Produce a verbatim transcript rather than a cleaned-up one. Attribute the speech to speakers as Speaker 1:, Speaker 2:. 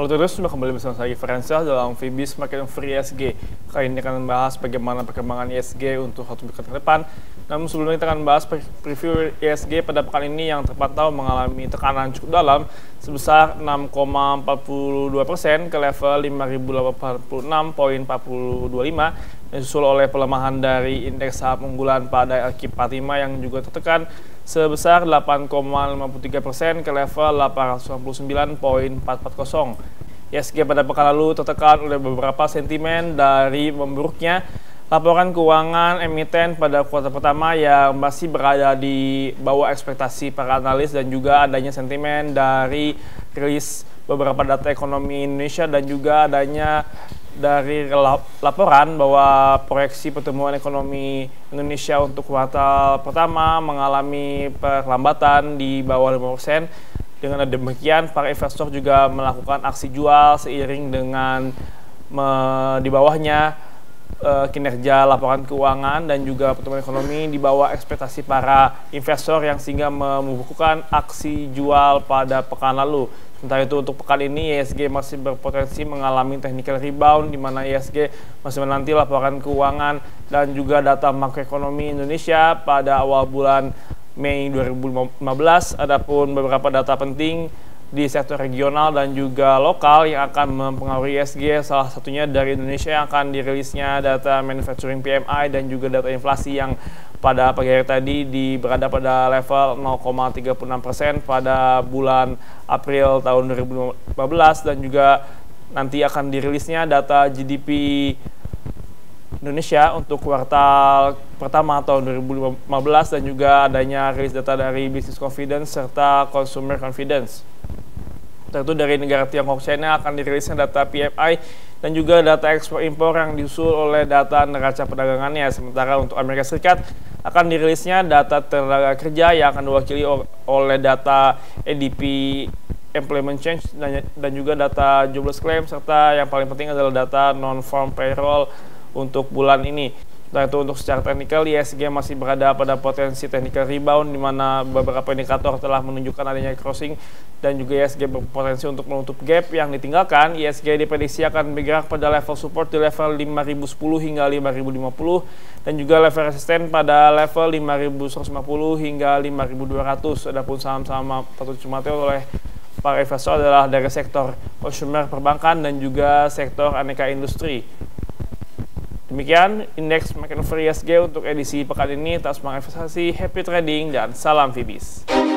Speaker 1: Halo terus, sudah kembali bersama saya Ferensa dalam Fibis Market Free I S G. Kali ini akan membahas bagaimana perkembangan I S G untuk satu pekan ke depan. Namun sebelumnya kita akan membahas preview I S G pada pekan ini yang terpantau mengalami tekanan cukup dalam sebesar enam koma empat dua persen ke level lima ribu delapan puluh enam koma empat dua lima, disusul oleh pelemahan dari indeks saham unggulan pada L Q empat puluh lima yang juga tertekan sebesar delapan koma lima tiga persen ke level delapan ratus sembilan puluh sembilan koma empat empat nol. I S G pada pekan lalu tertekan oleh beberapa sentimen dari memburuknya laporan keuangan emiten pada kuartal pertama yang masih berada di bawah ekspektasi para analis, dan juga adanya sentimen dari rilis beberapa data ekonomi Indonesia, dan juga adanya dari laporan bahwa proyeksi pertumbuhan ekonomi Indonesia untuk kuartal pertama mengalami perlambatan di bawah lima persen. Dengan demikian, para investor juga melakukan aksi jual seiring dengan me, di bawahnya e, kinerja laporan keuangan dan juga pertumbuhan ekonomi di bawah ekspektasi para investor, yang sehingga membukukan aksi jual pada pekan lalu. Sementara itu untuk pekan ini I S G masih berpotensi mengalami technical rebound, di mana I S G masih menanti laporan keuangan dan juga data makroekonomi Indonesia pada awal bulan Mei dua ribu lima belas. Adapun beberapa data penting di sektor regional dan juga lokal yang akan mempengaruhi I S G, salah satunya dari Indonesia yang akan dirilisnya data manufacturing P M I dan juga data inflasi yang pada pagi hari tadi di berada pada level nol koma tiga enam persen pada bulan April tahun dua ribu lima belas, dan juga nanti akan dirilisnya data G D P Indonesia untuk kuartal pertama tahun dua ribu lima belas, dan juga adanya rilis data dari business confidence serta consumer confidence. Tentu dari negara Tiongkok, China akan dirilisnya data P M I dan juga data ekspor impor yang disusul oleh data neraca perdagangannya. Sementara untuk Amerika Serikat akan dirilisnya data tenaga kerja yang akan diwakili oleh data A D P employment change dan juga data jobless claim, serta yang paling penting adalah data non-farm payroll untuk bulan ini. Nah, itu untuk secara teknikal I S G masih berada pada potensi technical rebound, di mana beberapa indikator telah menunjukkan adanya crossing, dan juga I S G berpotensi untuk menutup gap yang ditinggalkan. I S G diprediksi akan bergerak pada level support di level lima ribu sepuluh hingga lima ribu lima puluh, dan juga level resisten pada level lima ribu seratus lima puluh hingga lima ribu dua ratus. Adapun saham-saham patut dicermati oleh para investor adalah dari sektor consumer, perbankan, dan juga sektor aneka industri. Demikian indeks Market Free I S G untuk edisi pekan ini. Atas semangat investasi, happy trading, dan salam Fibis.